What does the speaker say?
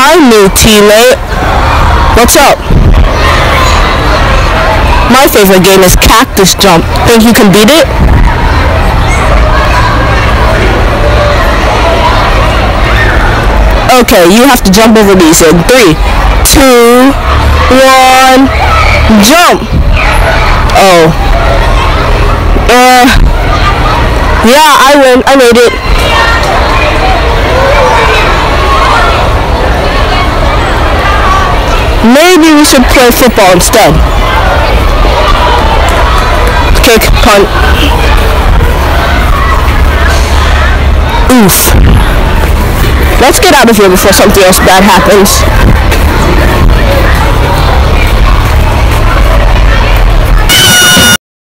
Hi, new teammate. What's up? My favorite game is Cactus Jump. Think you can beat it? Okay, you have to jump over these in 3, 2, 1, jump! Oh. Yeah, I win. I made it. Maybe we should play football instead. Kick, punt. Oof. Let's get out of here before something else bad happens.